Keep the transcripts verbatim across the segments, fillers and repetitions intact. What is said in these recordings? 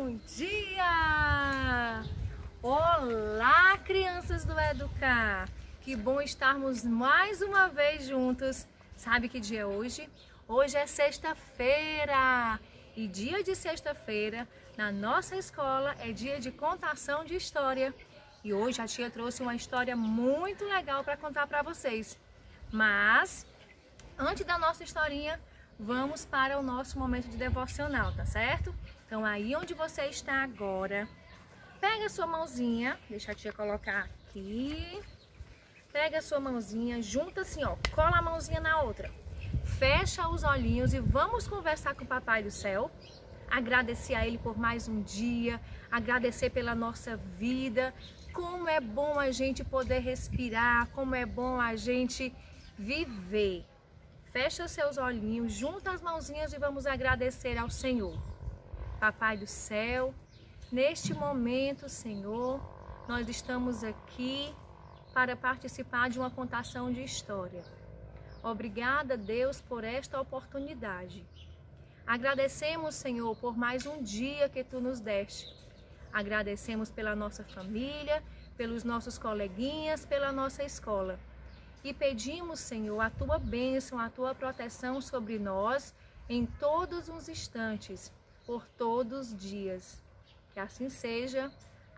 Bom dia! Olá, crianças do Educar! Que bom estarmos mais uma vez juntos. Sabe que dia é hoje? Hoje é sexta-feira! E dia de sexta-feira, na nossa escola, é dia de contação de história. E hoje a tia trouxe uma história muito legal para contar para vocês. Mas, antes da nossa historinha, vamos para o nosso momento de devocional, tá certo? Então aí onde você está agora, pega a sua mãozinha, deixa a tia colocar aqui. Pega a sua mãozinha, junta assim, ó, cola a mãozinha na outra. Fecha os olhinhos e vamos conversar com o Papai do Céu. Agradecer a Ele por mais um dia, agradecer pela nossa vida. Como é bom a gente poder respirar, como é bom a gente viver. Fecha seus olhinhos, junta as mãozinhas e vamos agradecer ao Senhor. Papai do Céu, neste momento, Senhor, nós estamos aqui para participar de uma contação de história. Obrigada, Deus, por esta oportunidade. Agradecemos, Senhor, por mais um dia que Tu nos deste. Agradecemos pela nossa família, pelos nossos coleguinhas, pela nossa escola. E pedimos, Senhor, a Tua bênção, a Tua proteção sobre nós em todos os instantes, por todos os dias. Que assim seja.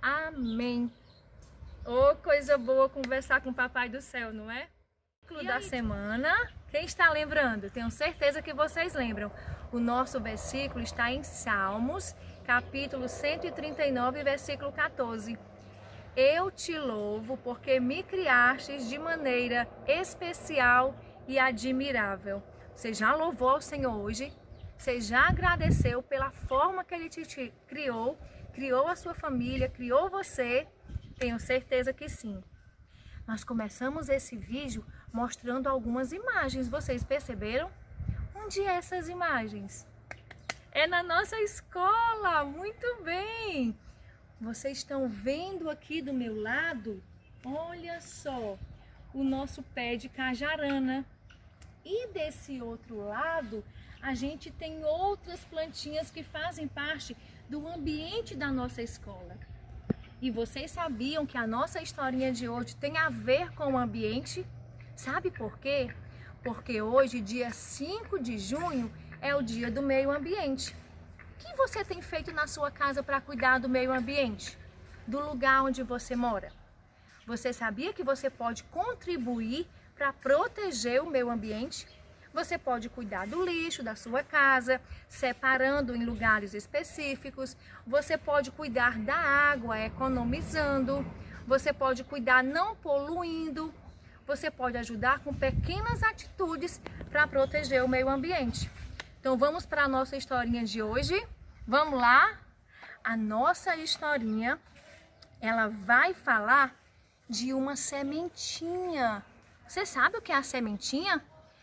Amém. Oh, coisa boa conversar com o Papai do Céu, não é? E da aí? Semana, quem está lembrando? Tenho certeza que vocês lembram. O nosso versículo está em Salmos, capítulo cento e trinta e nove, versículo quatorze. Eu te louvo porque me criastes de maneira especial e admirável. Você já louvou ao Senhor hoje? Você já agradeceu pela forma que Ele te criou? Criou a sua família, criou você? Tenho certeza que sim. Nós começamos esse vídeo mostrando algumas imagens. Vocês perceberam? Onde é essas imagens? É na nossa escola! Muito bem! Vocês estão vendo aqui do meu lado? Olha só, o nosso pé de cajarana. E desse outro lado, a gente tem outras plantinhas que fazem parte do ambiente da nossa escola. E vocês sabiam que a nossa historinha de hoje tem a ver com o ambiente? Sabe por quê? Porque hoje, dia cinco de junho, é o dia do meio ambiente. O que você tem feito na sua casa para cuidar do meio ambiente? Do lugar onde você mora? Você sabia que você pode contribuir para proteger o meio ambiente? Você pode cuidar do lixo da sua casa, separando em lugares específicos. Você pode cuidar da água, economizando. Você pode cuidar não poluindo. Você pode ajudar com pequenas atitudes para proteger o meio ambiente. Então vamos para a nossa historinha de hoje. Vamos lá? A nossa historinha, ela vai falar de uma sementinha. Você sabe o que é a sementinha?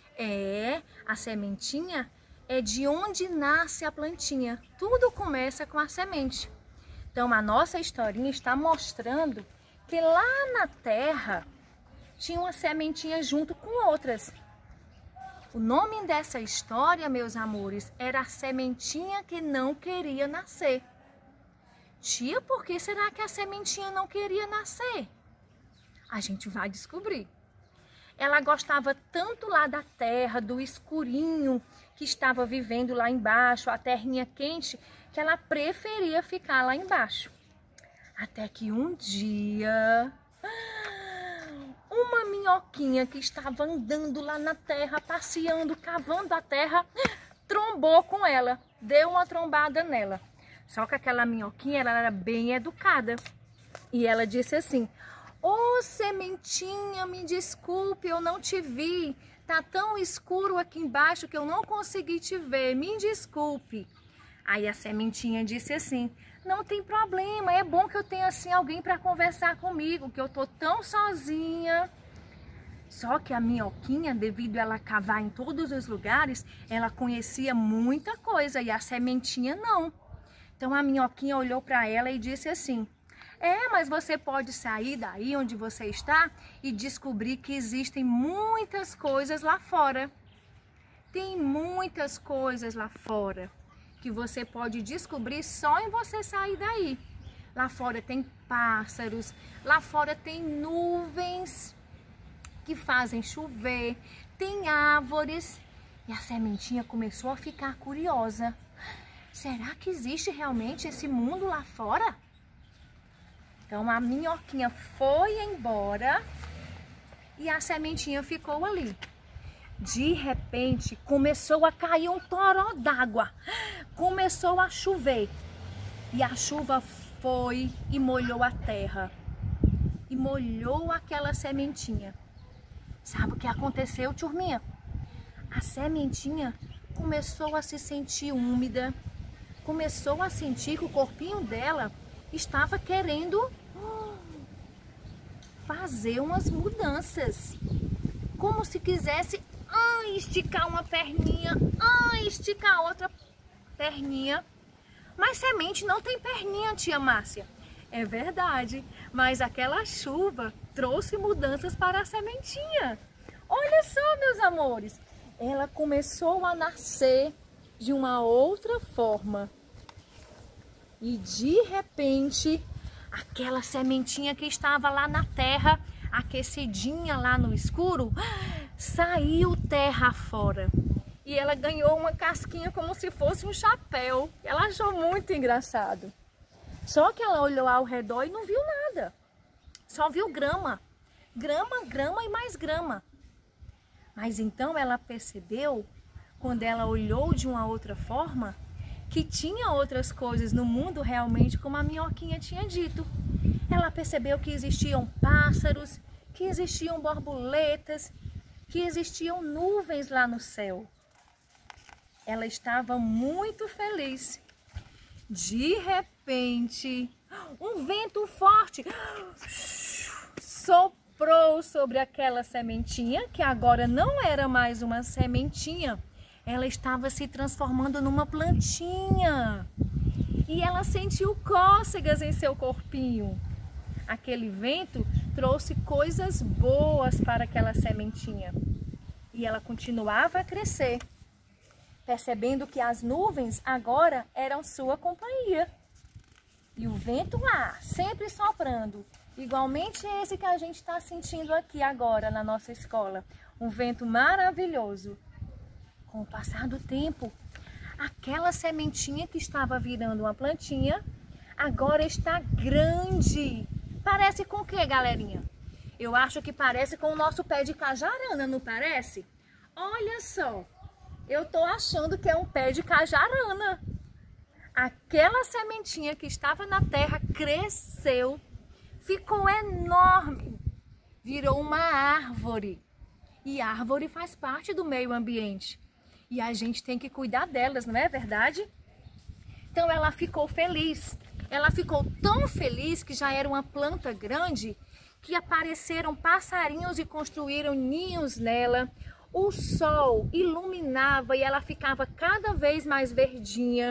É, a sementinha é de onde nasce a plantinha. Tudo começa com a semente. Então a nossa historinha está mostrando que lá na terra tinha uma sementinha junto com outras. O nome dessa história, meus amores, era a sementinha que não queria nascer. Tia, por que será que a sementinha não queria nascer? A gente vai descobrir. Ela gostava tanto lá da terra, do escurinho que estava vivendo lá embaixo, a terrinha quente, que ela preferia ficar lá embaixo. Até que um dia, uma minhoquinha que estava andando lá na terra, passeando, cavando a terra, trombou com ela, deu uma trombada nela. Só que aquela minhoquinha, ela era bem educada. E ela disse assim: ô oh, sementinha, me desculpe, eu não te vi. Tá tão escuro aqui embaixo que eu não consegui te ver, me desculpe. Aí a sementinha disse assim: não tem problema, é bom que eu tenha assim alguém para conversar comigo, que eu tô tão sozinha. Só que a minhoquinha, devido a ela cavar em todos os lugares, ela conhecia muita coisa e a sementinha não. Então a minhoquinha olhou para ela e disse assim: é, mas você pode sair daí onde você está e descobrir que existem muitas coisas lá fora. Tem muitas coisas lá fora que que você pode descobrir só em você sair daí. Lá fora tem pássaros, lá fora tem nuvens que fazem chover, tem árvores. E a sementinha começou a ficar curiosa. Será que existe realmente esse mundo lá fora? Então a minhoquinha foi embora e a sementinha ficou ali. De repente começou a cair um toró d'água. Começou a chover. E a chuva foi e molhou a terra. E molhou aquela sementinha. Sabe o que aconteceu, turminha? A sementinha começou a se sentir úmida. Começou a sentir que o corpinho dela estava querendo fazer umas mudanças. Como se quisesse ah, esticar uma perninha, ah, esticar outra perninha. Mas semente não tem perninha, tia Márcia. É verdade, mas aquela chuva trouxe mudanças para a sementinha. Olha só, meus amores, ela começou a nascer de uma outra forma. E de repente, aquela sementinha que estava lá na terra, aquecidinha lá no escuro, saiu terra fora. E ela ganhou uma casquinha como se fosse um chapéu. Ela achou muito engraçado. Só que ela olhou ao redor e não viu nada. Só viu grama. Grama, grama e mais grama. Mas então ela percebeu, quando ela olhou de uma outra forma, que tinha outras coisas no mundo realmente, como a minhoquinha tinha dito. Ela percebeu que existiam pássaros, que existiam borboletas, que existiam nuvens lá no céu. Ela estava muito feliz. De repente, um vento forte soprou sobre aquela sementinha, que agora não era mais uma sementinha. Ela estava se transformando numa plantinha. E ela sentiu cócegas em seu corpinho. Aquele vento trouxe coisas boas para aquela sementinha. E ela continuava a crescer, percebendo que as nuvens agora eram sua companhia. E o vento lá, sempre soprando, igualmente esse que a gente está sentindo aqui agora na nossa escola. Um vento maravilhoso. Com o passar do tempo, aquela sementinha que estava virando uma plantinha, agora está grande. Parece com o que, galerinha? Eu acho que parece com o nosso pé de cajarana, não parece? Olha só, eu tô achando que é um pé de cajarana. Aquela sementinha que estava na terra cresceu, ficou enorme, virou uma árvore. E árvore faz parte do meio ambiente. E a gente tem que cuidar delas, não é verdade? Então ela ficou feliz. Ela ficou tão feliz que já era uma planta grande que apareceram passarinhos e construíram ninhos nela. O sol iluminava e ela ficava cada vez mais verdinha.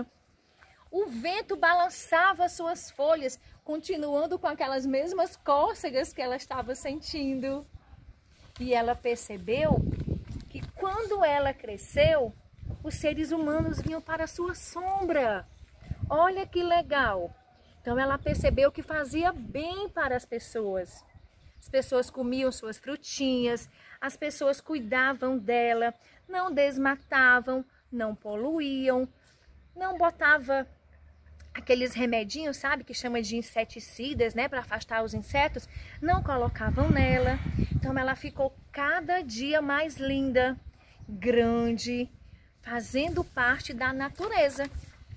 O vento balançava suas folhas, continuando com aquelas mesmas cócegas que ela estava sentindo. E ela percebeu que quando ela cresceu, os seres humanos vinham para a sua sombra. Olha que legal! Então ela percebeu que fazia bem para as pessoas. As pessoas comiam suas frutinhas, as pessoas cuidavam dela, não desmatavam, não poluíam, não botava aqueles remedinhos, sabe, que chama de inseticidas, né, para afastar os insetos, não colocavam nela. Então ela ficou cada dia mais linda, grande, fazendo parte da natureza.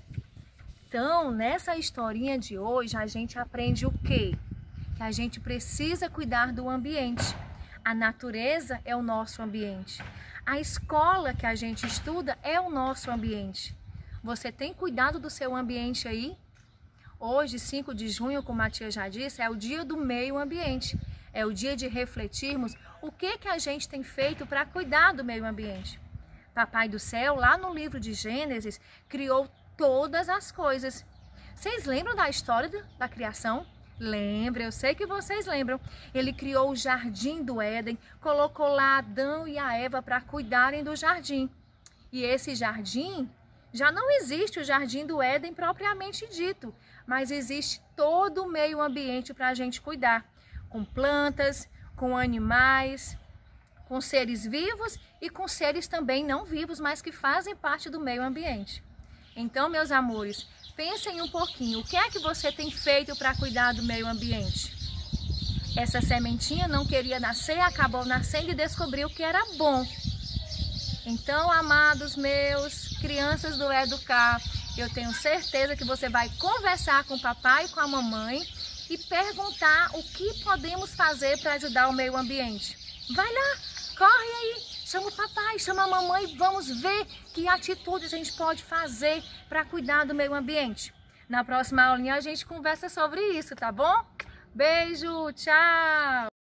Então, nessa historinha de hoje, a gente aprende o quê? Que a gente precisa cuidar do ambiente. A natureza é o nosso ambiente. A escola que a gente estuda é o nosso ambiente. Você tem cuidado do seu ambiente aí? Hoje, cinco de junho, como a tia já disse, é o dia do meio ambiente. É o dia de refletirmos o que, que a gente tem feito para cuidar do meio ambiente. Papai do céu, lá no livro de Gênesis, criou todas as coisas. Vocês lembram da história da criação? Lembra, eu sei que vocês lembram. Ele criou o jardim do Éden, colocou lá Adão e a Eva para cuidarem do jardim. E esse jardim Já não existe o Jardim do Éden propriamente dito, mas existe todo o meio ambiente para a gente cuidar, com plantas, com animais, com seres vivos e com seres também não vivos, mas que fazem parte do meio ambiente. Então, meus amores, pensem um pouquinho, o que é que você tem feito para cuidar do meio ambiente? Essa sementinha não queria nascer, acabou nascendo e descobriu que era bom. Então, amados meus, crianças do Educar, eu tenho certeza que você vai conversar com o papai e com a mamãe e perguntar o que podemos fazer para ajudar o meio ambiente. Vai lá, corre aí, chama o papai, chama a mamãe, vamos ver que atitudes a gente pode fazer para cuidar do meio ambiente. Na próxima aulinha a gente conversa sobre isso, tá bom? Beijo, tchau!